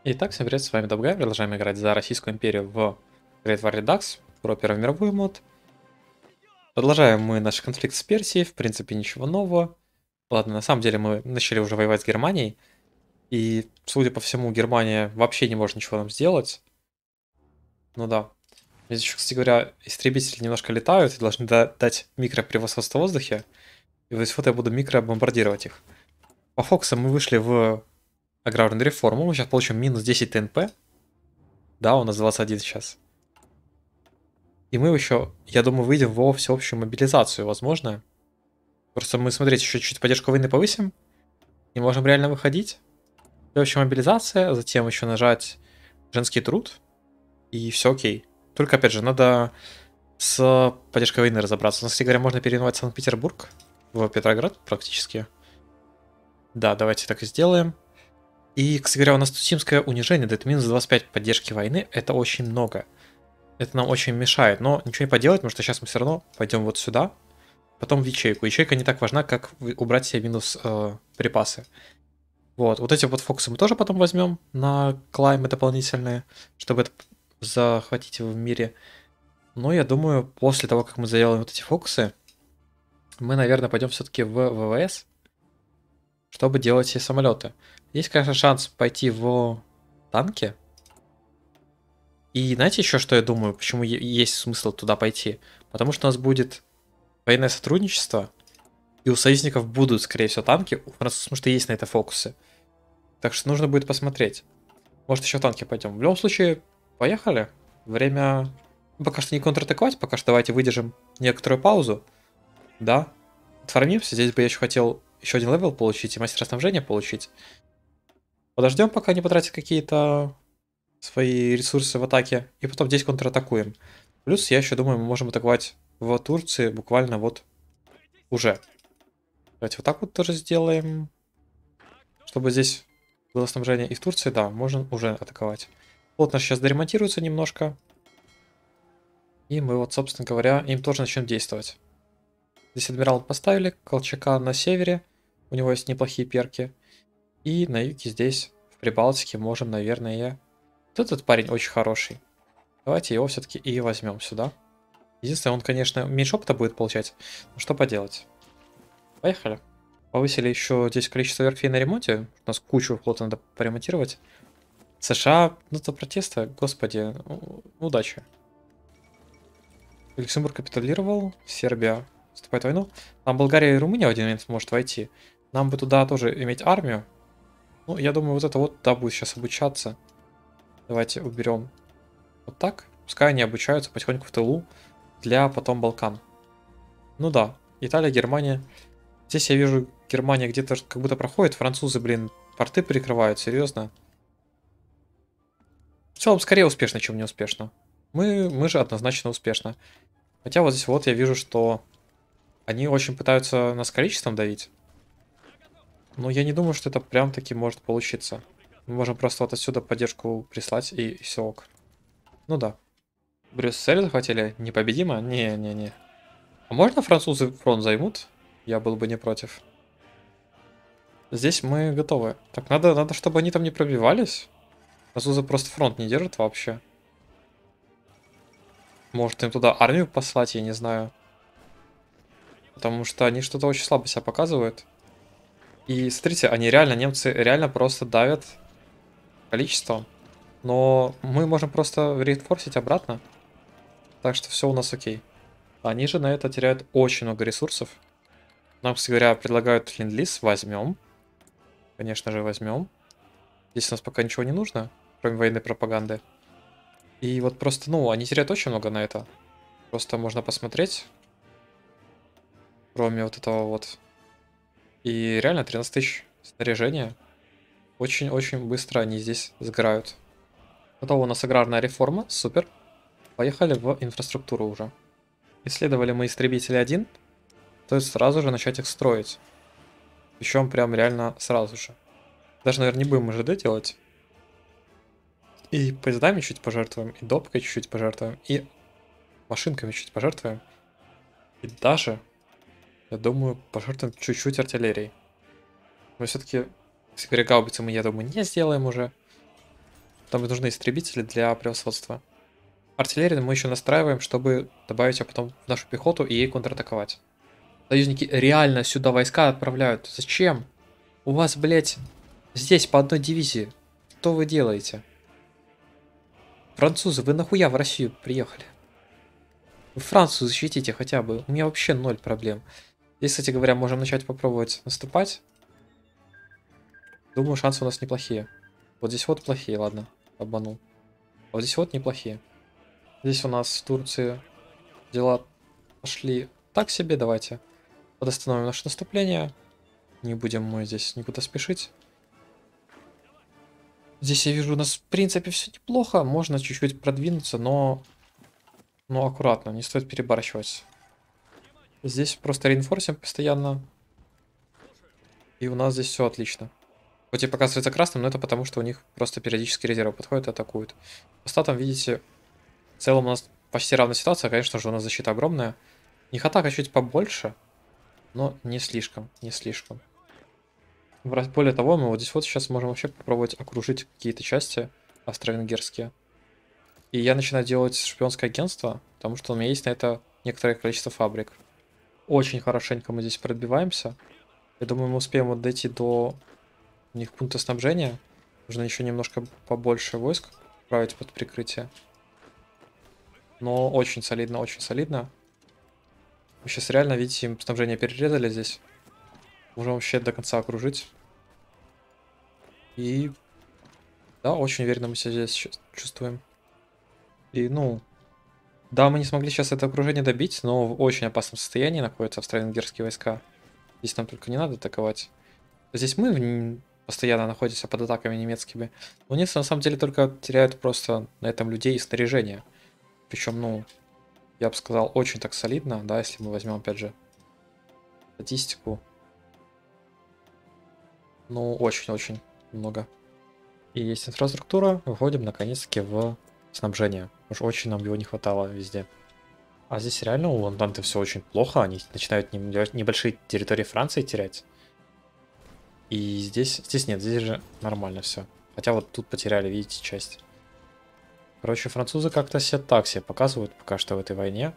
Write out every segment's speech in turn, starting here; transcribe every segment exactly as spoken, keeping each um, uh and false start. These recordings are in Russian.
Итак, всем привет, с вами Dabguy. Продолжаем играть за Российскую империю в Great War Redux, про Первую мировую мод. Продолжаем мы наш конфликт с Персией, в принципе ничего нового. Ладно, на самом деле мы начали уже воевать с Германией, и, судя по всему, Германия вообще не может ничего нам сделать. Ну да. Здесь еще, кстати говоря, истребители немножко летают и должны да- дать микропревосходство в воздухе. И вот вот я буду микробомбардировать их. По фокусам мы вышли в аграрную реформу, мы сейчас получим минус десять ТНП. Да, у нас двадцать один сейчас. И мы еще, я думаю, выйдем во всеобщую мобилизацию, возможно. Просто мы, смотрите, еще чуть поддержку войны повысим. И можем реально выходить. Всеобщая мобилизация, затем еще нажать женский труд. И все окей. Только, опять же, надо с поддержкой войны разобраться. У нас, кстати говоря, можно переименовать Санкт-Петербург в Петроград практически. Да, давайте так и сделаем. И, кстати говоря, у нас Тусимское унижение дает минус двадцать пять поддержки войны. Это очень много. Это нам очень мешает, но ничего не поделать, потому что сейчас мы все равно пойдем вот сюда, потом в ячейку. Ячейка не так важна, как убрать себе минус э, припасы. Вот, вот эти вот фокусы мы тоже потом возьмем на клаймы дополнительные, чтобы это захватить его в мире. Но я думаю, после того, как мы заделаем вот эти фокусы, мы, наверное, пойдем все-таки в ВВС, чтобы делать все самолеты. Есть, конечно, шанс пойти в танки. И знаете еще, что я думаю, почему есть смысл туда пойти? Потому что у нас будет военное сотрудничество, и у союзников будут, скорее всего, танки, потому что есть на это фокусы. Так что нужно будет посмотреть. Может, еще танки пойдем. В любом случае, поехали. Время пока что не контратаковать, пока что давайте выдержим некоторую паузу. Да, отформимся. Здесь бы я еще хотел еще один левел получить и мастера снабжения получить. Подождем, пока не потратят какие-то свои ресурсы в атаке, и потом здесь контратакуем. Плюс, я еще думаю, мы можем атаковать в Турции буквально вот уже. Давайте вот так вот тоже сделаем, чтобы здесь было снабжение. И в Турции, да, можно уже атаковать. Вот наш сейчас доремонтируется немножко. И мы вот, собственно говоря, им тоже начнем действовать. Здесь адмирал поставили, Колчака на севере. У него есть неплохие перки. И на юге здесь, в Прибалтике, можем, наверное... Вот этот парень очень хороший. Давайте его все-таки и возьмем сюда. Единственное, он, конечно, меньше опыта будет получать. Но что поделать. Поехали. Повысили еще здесь количество верфей на ремонте. У нас кучу флота надо поремонтировать. США, ну то протеста, господи, удачи. Люксембург капитулировал, Сербия вступает в войну. Там Болгария и Румыния в один момент может войти. Нам бы туда тоже иметь армию. Ну, я думаю, вот это вот туда будет сейчас обучаться. Давайте уберем вот так. Пускай они обучаются потихоньку в тылу для потом Балкан. Ну да, Италия, Германия. Здесь я вижу, Германия где-то как будто проходит. Французы, блин, порты перекрывают, серьезно. В целом, скорее успешно, чем не успешно. Мы, мы же однозначно успешно. Хотя вот здесь вот я вижу, что они очень пытаются нас количеством давить. Но я не думаю, что это прям таки может получиться. Мы можем просто вот отсюда поддержку прислать и, и все ок. Ну да. Брюссель захватили? Непобедимо? Не-не-не. А можно французы фронт займут? Я был бы не против. Здесь мы готовы. Так, надо, надо, чтобы они там не пробивались. Французы просто фронт не держат вообще. Может им туда армию послать, я не знаю. Потому что они что-то очень слабо себя показывают. И смотрите, они реально, немцы реально просто давят количеством. Но мы можем просто реинфорсить обратно. Так что все у нас окей. Они же на это теряют очень много ресурсов. Нам, кстати говоря, предлагают ленд-лиз. Возьмем. Конечно же, возьмем. Здесь у нас пока ничего не нужно, кроме военной пропаганды. И вот просто, ну, они теряют очень много на это. Просто можно посмотреть. Кроме вот этого вот. И реально тринадцать тысяч снаряжения. Очень-очень быстро они здесь сгорают. Готова у нас аграрная реформа. Супер. Поехали в инфраструктуру уже. Исследовали мы истребители один. То есть сразу же начать их строить. Причем прям реально сразу же. Даже, наверное, не будем ЖД делать. И поездами чуть пожертвуем, и допкой чуть-чуть пожертвуем, и машинками чуть пожертвуем. И даже, я думаю, пожертвуем чуть-чуть артиллерией. Но все-таки, кстати говоря, гаубицы мы, я думаю, не сделаем уже. Там нужны истребители для превосходства. Артиллерию мы еще настраиваем, чтобы добавить ее потом в нашу пехоту и ей контратаковать. Союзники реально сюда войска отправляют. Зачем? У вас, блядь, здесь по одной дивизии. Что вы делаете? Французы, вы нахуя в Россию приехали? Вы Францию защитите хотя бы. У меня вообще ноль проблем. Здесь, кстати говоря, можем начать попробовать наступать. Думаю, шансы у нас неплохие. Вот здесь вот плохие, ладно, обманул. А вот здесь вот неплохие. Здесь у нас в Турции дела пошли так себе. Давайте подостановим наше наступление. Не будем мы здесь никуда спешить. Здесь я вижу, у нас в принципе все неплохо. Можно чуть-чуть продвинуться, но... Но аккуратно, не стоит перебарщивать. Здесь просто реинфорсим постоянно. И у нас здесь все отлично. Хоть и показывается красным, но это потому, что у них просто периодически резервы подходят и атакуют. По статам, видите, в целом у нас почти равная ситуация. Конечно же, у нас защита огромная. У них атака чуть побольше, но не слишком, не слишком. Более того, мы вот здесь вот сейчас можем вообще попробовать окружить какие-то части австро-венгерские. И я начинаю делать шпионское агентство, потому что у меня есть на это некоторое количество фабрик. Очень хорошенько мы здесь пробиваемся. Я думаю, мы успеем вот дойти до у них пункта снабжения. Нужно еще немножко побольше войск отправить под прикрытие. Но очень солидно, очень солидно. Мы сейчас реально, видите, им снабжение перерезали здесь. Можем вообще до конца окружить. И да, очень уверенно мы себя здесь чувствуем. И, ну, да, мы не смогли сейчас это окружение добить, но в очень опасном состоянии находятся австро-венгерские войска. Здесь нам только не надо атаковать. Здесь мы постоянно находимся под атаками немецкими. Но немцы на самом деле только теряют просто на этом людей и снаряжение. Причем, ну, я бы сказал, очень так солидно, да, если мы возьмем, опять же, статистику. Ну, очень-очень много. И есть инфраструктура, выходим наконец-таки в снабжение. Уж очень нам его не хватало везде. А здесь реально у Антанты все очень плохо, они начинают небольшие территории Франции терять. И здесь, здесь нет, здесь же нормально все. Хотя вот тут потеряли, видите, часть. Короче, французы как-то себя так себе показывают пока что в этой войне.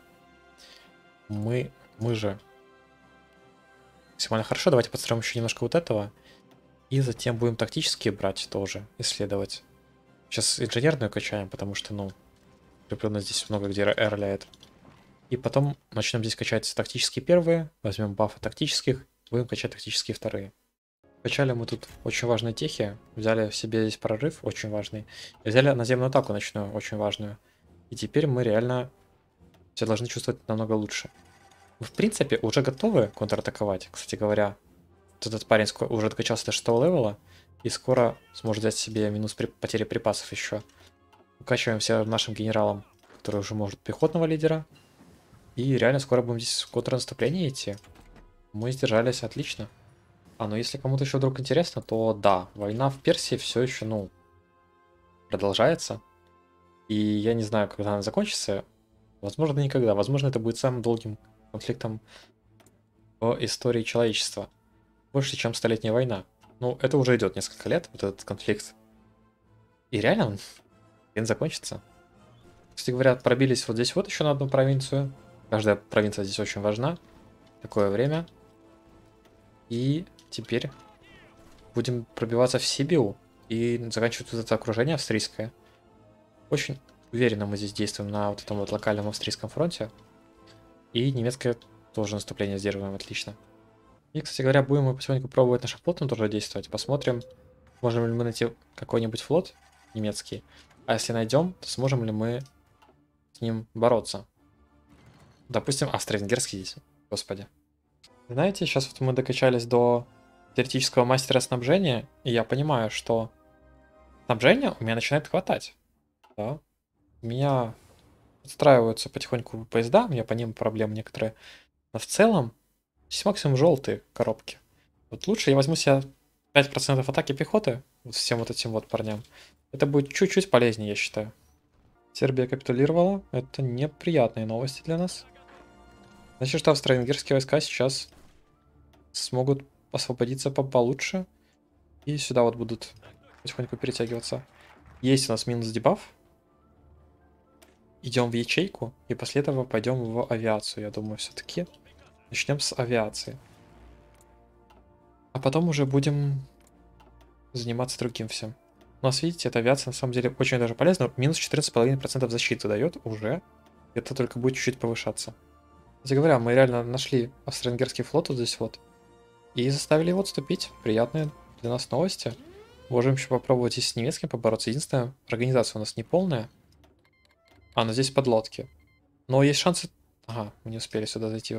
Мы, мы же максимально хорошо. Давайте подстроим еще немножко вот этого. И затем будем тактические брать тоже, исследовать. Сейчас инженерную качаем, потому что, ну, укрепленность здесь много где эрляет. И потом начнем здесь качать тактические первые. Возьмем бафы тактических, будем качать тактические вторые. Качали мы тут очень важные техи. Взяли в себе здесь прорыв, очень важный. И взяли наземную атаку ночную, очень важную. И теперь мы реально все должны чувствовать намного лучше. Вы, в принципе, уже готовы контратаковать. Кстати говоря, вот этот парень уже докачался до шестого левела. И скоро сможет взять себе минус при потери припасов еще. Укачиваемся нашим генералом, который уже может пехотного лидера. И реально скоро будем здесь в контрнаступление идти. Мы сдержались отлично. А, ну если кому-то еще вдруг интересно, то да, война в Персии все еще, ну, продолжается. И я не знаю, когда она закончится. Возможно, никогда. Возможно, это будет самым долгим конфликтом в истории человечества. Больше, чем Столетняя война. Ну, это уже идет несколько лет, вот этот конфликт. И реально он закончится. Кстати говоря, пробились вот здесь вот еще на одну провинцию. Каждая провинция здесь очень важна. Такое время. И теперь будем пробиваться в Сибиу и заканчивать вот это окружение австрийское. Очень уверенно мы здесь действуем на вот этом вот локальном австрийском фронте. И немецкое тоже наступление сдерживаем отлично. И, кстати говоря, будем мы потихоньку пробовать нашим флотом тоже действовать. Посмотрим, можем ли мы найти какой-нибудь флот немецкий. А если найдем, то сможем ли мы с ним бороться. Допустим, австро-венгерский здесь. Господи. Знаете, сейчас вот мы докачались до теоретического мастера снабжения, и я понимаю, что снабжения у меня начинает хватать. Да? У меня отстраиваются потихоньку поезда, у меня по ним проблемы некоторые. Но в целом, здесь максимум желтые коробки. Вот лучше я возьму себе пять процентов атаки пехоты, вот всем вот этим вот парням. Это будет чуть-чуть полезнее, я считаю. Сербия капитулировала. Это неприятные новости для нас. Значит, что австро-венгерские войска сейчас смогут освободиться получше. И сюда вот будут потихоньку перетягиваться. Есть у нас минус дебаф. Идем в ячейку, и после этого пойдем в авиацию. Я думаю, все-таки начнем с авиации. А потом уже будем заниматься другим всем. У нас, видите, эта авиация на самом деле очень даже полезна. Минус четырнадцать целых пять десятых процента защиты дает уже. Это только будет чуть-чуть повышаться. Кстати говоря, мы реально нашли австро-венгерский флот вот здесь вот. И заставили его отступить. Приятные для нас новости. Можем еще попробовать здесь с немецким побороться. Единственное, организация у нас не полная. А, но здесь подлодки. Но есть шансы... Ага, мы не успели сюда зайти.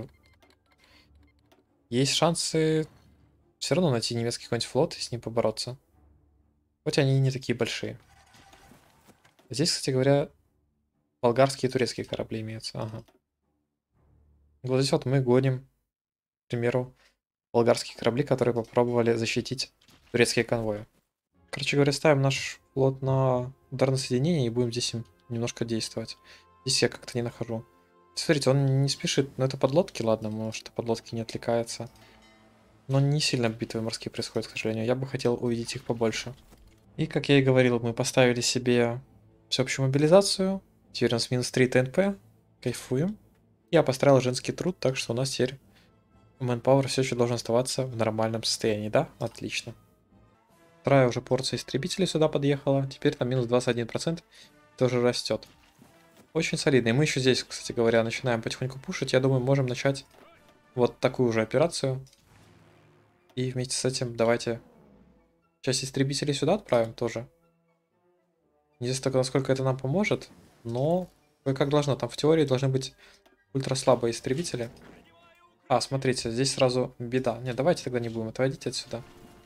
Есть шансы все равно найти немецкий какой-нибудь флот и с ним побороться. Хоть они и не такие большие. Здесь, кстати говоря, болгарские и турецкие корабли имеются. Ага. Вот здесь вот мы гоним, к примеру, болгарские корабли, которые попробовали защитить турецкие конвои. Короче говоря, ставим наш флот на ударное соединение и будем здесь им немножко действовать. Здесь я как-то не нахожу. Смотрите, он не спешит. Но это подлодки, ладно, может, подлодки не отвлекается. Но не сильно битвы морские происходят, к сожалению. Я бы хотел увидеть их побольше. И, как я и говорил, мы поставили себе всеобщую мобилизацию. Теперь у нас минус три ТНП. Кайфуем. Я построил женский труд, так что у нас теперь Manpower все еще должен оставаться в нормальном состоянии, да? Отлично. Вторая уже порция истребителей сюда подъехала. Теперь там минус двадцать один процент тоже растет. Очень солидно. И мы еще здесь, кстати говоря, начинаем потихоньку пушить. Я думаю, можем начать вот такую же операцию. И вместе с этим давайте часть истребителей сюда отправим тоже. Не знаю, только насколько это нам поможет, но как должно. Там в теории должны быть ультра слабые истребители. А, смотрите, здесь сразу беда. Не, давайте тогда не будем отводить отсюда.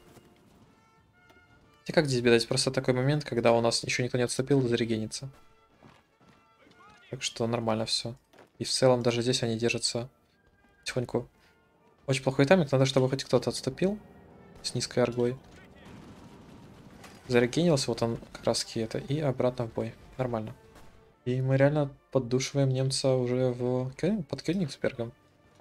И как здесь беда? Здесь просто такой момент, когда у нас еще никто не отступил, зарегенится. Так что нормально все. И в целом даже здесь они держатся потихоньку. Очень плохой тайминг, надо, чтобы хоть кто-то отступил с низкой аргой. Зарегенился, вот он как раз таки это, и обратно в бой. Нормально. И мы реально поддушиваем немца уже в... под Кёнигсбергом.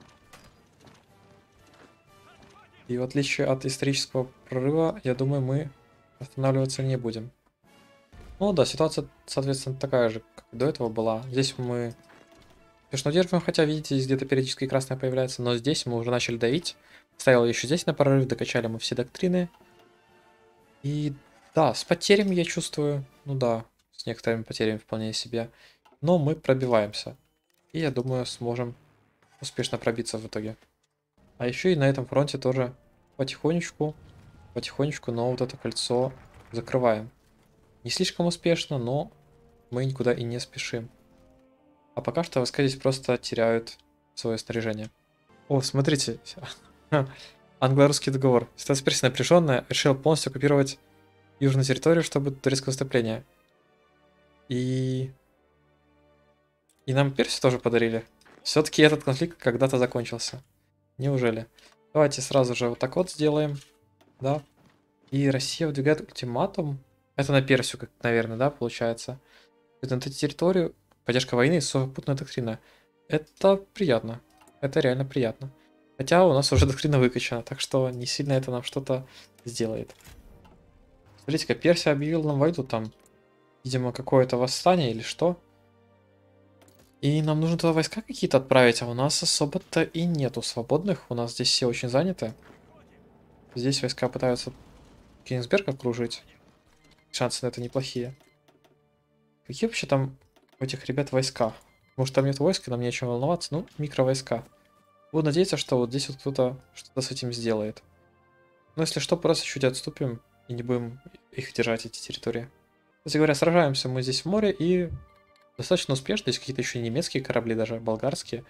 И в отличие от исторического прорыва, я думаю, мы останавливаться не будем. Ну да, ситуация, соответственно, такая же, как и до этого была. Здесь мы успешно удерживаем, хотя, видите, здесь где-то периодически красное появляется, но здесь мы уже начали давить. Ставил еще здесь на прорыв, докачали мы все доктрины. И да, с потерями я чувствую, ну да, с некоторыми потерями вполне себе. Но мы пробиваемся. И я думаю, сможем успешно пробиться в итоге. А еще и на этом фронте тоже потихонечку, потихонечку, но вот это кольцо закрываем. Не слишком успешно, но мы никуда и не спешим. А пока что войска здесь просто теряют свое снаряжение. О, смотрите. Англо-русский договор. Ситуация перси напряженная. Решил полностью оккупировать южную территорию, чтобы турецкое выступление. И... И нам Персию тоже подарили. Все-таки этот конфликт когда-то закончился. Неужели? Давайте сразу же вот так вот сделаем. Да. И Россия выдвигает ультиматум. Это на Персию, как, наверное, да, получается. Это на эту территорию. Поддержка войны и сухопутная доктрина. Это приятно. Это реально приятно. Хотя у нас уже доктрина выкачана, так что не сильно это нам что-то сделает. Смотрите-ка, Персия объявила нам войну там. Видимо, какое-то восстание или что. И нам нужно туда войска какие-то отправить, а у нас особо-то и нету свободных. У нас здесь все очень заняты. Здесь войска пытаются Кенигсберг окружить. Шансы на это неплохие. Какие вообще там у этих ребят войска? Может, там нет войск, и нам не о чем волноваться? Ну, микровойска. Буду надеяться, что вот здесь вот кто-то что-то с этим сделает. Но если что, просто чуть отступим и не будем их держать, эти территории. Кстати говоря, сражаемся мы здесь в море и достаточно успешно. Здесь какие-то еще немецкие корабли, даже болгарские.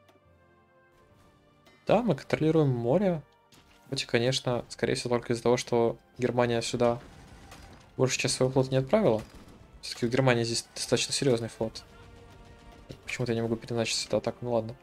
Да, мы контролируем море. Хоть и, конечно, скорее всего, только из-за того, что Германия сюда большую часть своего флота не отправила. Все-таки у Германии здесь достаточно серьезный флот. Почему-то я не могу переначить сюда так, ну ладно.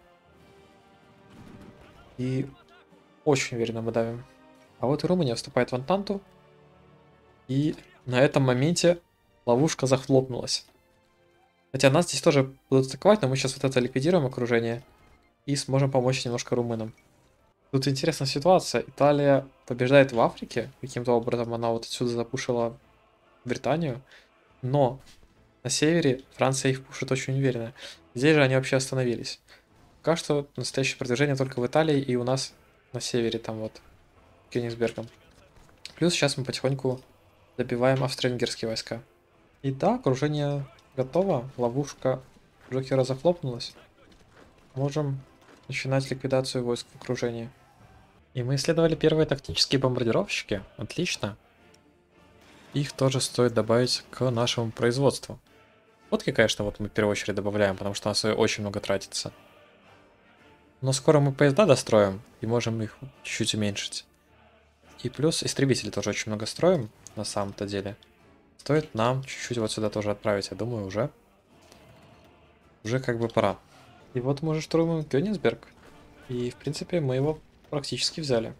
И очень уверенно мы давим. А вот и Румыния вступает в Антанту. И на этом моменте ловушка захлопнулась. Хотя нас здесь тоже будут атаковать, но мы сейчас вот это ликвидируем окружение. И сможем помочь немножко румынам. Тут интересная ситуация. Италия побеждает в Африке. Каким-то образом она вот отсюда запушила Британию. Но на севере Франция их пушит очень уверенно. Здесь же они вообще остановились. Пока что настоящее продвижение только в Италии и у нас на севере, там вот, Кёнигсбергом. Плюс сейчас мы потихоньку добиваем австро-венгерские войска. И да, окружение готово, ловушка Джокера захлопнулась. Можем начинать ликвидацию войск в окружении. И мы исследовали первые тактические бомбардировщики. Отлично. Их тоже стоит добавить к нашему производству. Лодки, конечно, вот мы в первую очередь добавляем, потому что у нас очень много тратится. Но скоро мы поезда достроим и можем их чуть-чуть уменьшить. И плюс истребители тоже очень много строим, на самом-то деле. Стоит нам чуть-чуть вот сюда тоже отправить, я думаю, уже. Уже как бы пора. И вот мы уже штурмуем Кёнигсберг. И, в принципе, мы его практически взяли.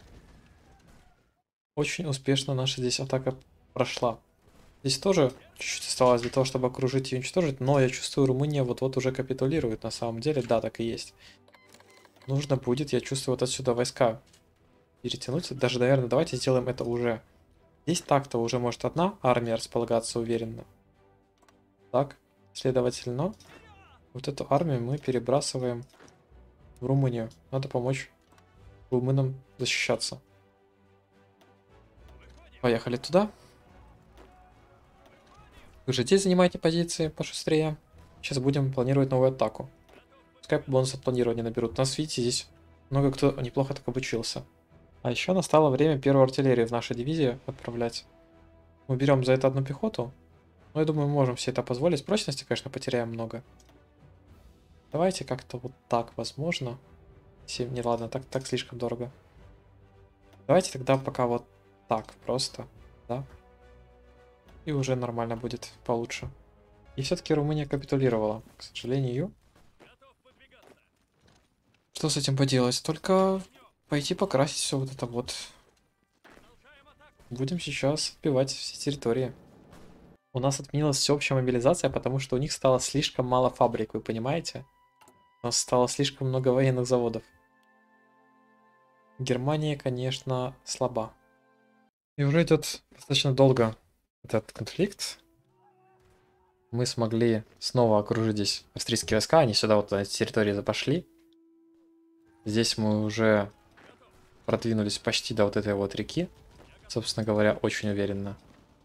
Очень успешно наша здесь атака прошла. Здесь тоже чуть-чуть осталось для того, чтобы окружить и уничтожить, но я чувствую, Румыния вот-вот уже капитулирует на самом деле. Да, так и есть. Нужно будет, я чувствую, вот отсюда войска перетянуть. Даже, наверное, давайте сделаем это уже. Здесь так-то уже может одна армия располагаться уверенно. Так, следовательно, вот эту армию мы перебрасываем в Румынию. Надо помочь румынам защищаться. Поехали туда. Вы же здесь занимаете позиции пошустрее. Сейчас будем планировать новую атаку. Пускай бонус от планирования наберут. У нас, видите, здесь много кто неплохо так обучился. А еще настало время первую артиллерию в нашей дивизии отправлять. Мы берем за это одну пехоту. Но я думаю, мы можем себе это позволить. Прочности, конечно, потеряем много. Давайте как-то вот так, возможно. семь, не ладно, так, так слишком дорого. Давайте тогда пока вот так просто, да? И уже нормально будет, получше. И все-таки Румыния капитулировала, к сожалению. Что с этим поделать? Только пойти покрасить все вот это вот. Будем сейчас отбивать все территории. У нас отменилась всеобщая мобилизация, потому что у них стало слишком мало фабрик, вы понимаете? У нас стало слишком много военных заводов. Германия, конечно, слаба. И уже идет достаточно долго этот конфликт. Мы смогли снова окружить здесь австрийские войска, они сюда вот на эти территории запошли. Здесь мы уже продвинулись почти до вот этой вот реки. Собственно говоря, очень уверенно.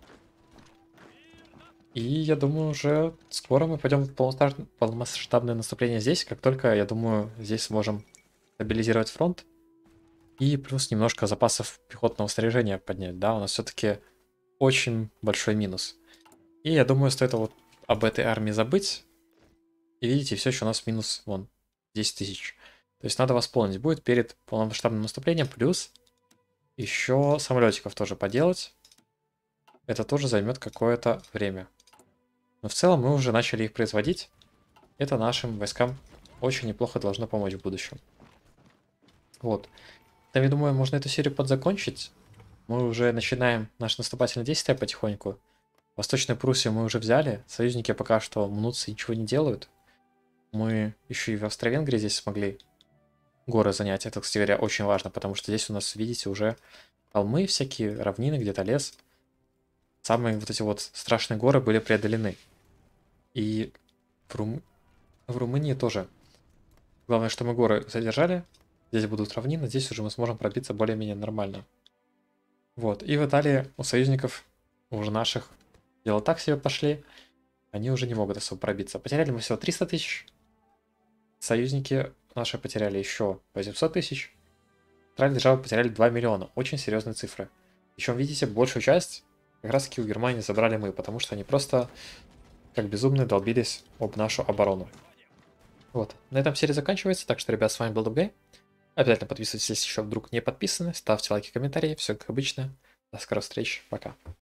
И я думаю, уже скоро мы пойдем в полномасштабное наступление здесь. Как только, я думаю, здесь сможем стабилизировать фронт. И плюс немножко запасов пехотного снаряжения поднять. Да, у нас все-таки очень большой минус. И я думаю, стоит вот об этой армии забыть. И видите, все еще у нас минус, вон, десять тысяч. То есть надо восполнить будет перед полномасштабным наступлением. Плюс еще самолетиков тоже поделать. Это тоже займет какое-то время. Но в целом мы уже начали их производить. Это нашим войскам очень неплохо должно помочь в будущем. Вот. Там, я думаю, можно эту серию подзакончить. Мы уже начинаем наше наступательное действие потихоньку. Восточную Пруссию мы уже взяли. Союзники пока что мнутся и ничего не делают. Мы еще и в Австро-Венгрии здесь смогли горы занять. Это, кстати говоря, очень важно, потому что здесь у нас, видите, уже холмы всякие, равнины, где-то лес. Самые вот эти вот страшные горы были преодолены. И в, Рум... в Румынии тоже. Главное, что мы горы задержали. Здесь будут равнины, здесь уже мы сможем пробиться более-менее нормально. Вот. И в Италии у союзников, уже наших, дела так себе пошли. Они уже не могут особо пробиться. Потеряли мы всего триста тысяч. Союзники наши потеряли еще восемьсот тысяч. Центральные державы потеряли два миллиона. Очень серьезные цифры. Причем, видите, большую часть как раз таки у Германии забрали мы, потому что они просто как безумные долбились об нашу оборону. Вот. На этом серия заканчивается. Так что, ребят, с вами был Дубгай. Обязательно подписывайтесь, если еще вдруг не подписаны. Ставьте лайки, комментарии. Все как обычно. До скорых встреч. Пока.